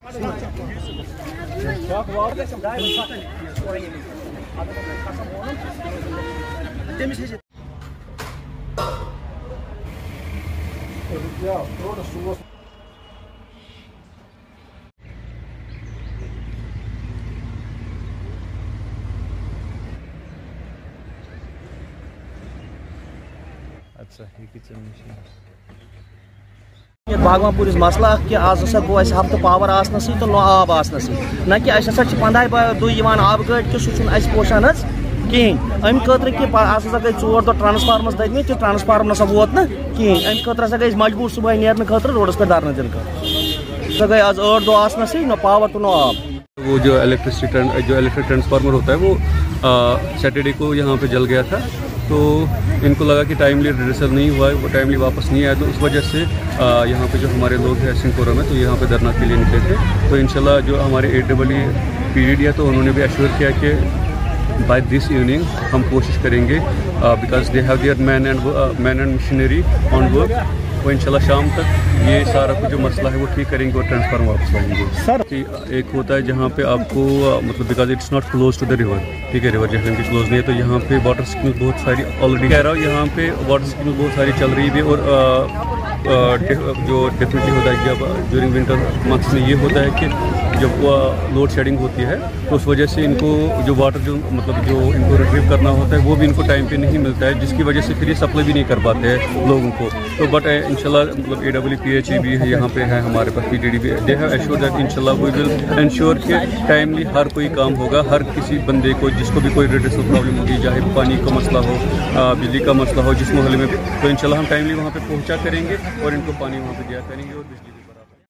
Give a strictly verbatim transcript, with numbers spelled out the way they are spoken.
अच्छा ये kitchen machine बागवानपुर मसला कि आज हसा गो हफ्त पावर आसनस तो नो आब आसनस ना कि असा पंद्रह दुह आब गड़ कि सह पोषान कहें अम खतर कि हसा गई चोर दह ट्रांसफार्मस ददमे तो ट्रांसफार्म नसा वोत ना कहें अम खतर हसा गई मजबूर सुबह नेरने खतर रोडस पे धरना दिन सह गई आज आठ दह आसनस नो पावर तो नो आब। वो जो इलेक्ट्रिसिटी जो इलेक्ट्रिक ट्रांसफार्मर होता है वो सैटरडे को यहाँ पे जल गया था, तो इनको लगा कि टाइमली रिजल्ट नहीं हुआ है, वो टाइमली वापस नहीं आया, तो उस वजह से यहाँ पे जो हमारे लोग हैं सिंहपुरा में तो यहाँ पे धरना के लिए निकले थे। तो इंशाल्लाह जो हमारे ए डबल ई पीरियड है तो उन्होंने भी एश्योर किया कि बाय दिस इवनिंग हम कोशिश करेंगे because they have their man and man and machinery on work, वो इंशाल्लाह शाम तक ये सारा कुछ जो मसला है वो ठीक करेंगे और ट्रांसफार्मर वापस लाएंगे। सर कि एक होता है जहाँ पे आपको मतलब because it's not close to the river, ठीक है, रिवर जहाँ की क्लोज नहीं है, तो यहाँ पे वाटर स्कीम बहुत सारी ऑलरेडी कह रहा हूँ, यहाँ पे वाटर स्कीम बहुत सारी चल रही है। और आ, आ, जो डेफिनेटली होता है जब ड्यूरिंग विंटर मंथ्स में ये होता है कि जब लोड शेडिंग होती है तो उस वजह से इनको जो वाटर जो मतलब जो इनको रिट्रीव करना होता है वो भी इनको टाइम पे नहीं मिलता है, जिसकी वजह से फिर ये सप्लाई भी नहीं कर पाते हैं लोगों को। तो बट इंशाल्लाह मतलब A W P H E भी है यहाँ पे है, हमारे पास पी डी डी भी दे हैव एश्योर दैट इंशाल्लाह वी विल इंश्योर कि टाइमली हर कोई काम होगा, हर किसी बंदे को जिसको भी कोई रेडिएशन प्रॉब्लम होगी, चाहे पानी का मसला हो, बिजली का मसला हो, जिस मोहल्ले में भी, तो इंशाल्लाह हम टाइमली वहाँ पे पहुँचा करेंगे और इनको पानी वहाँ पे दिया करेंगे और बिजली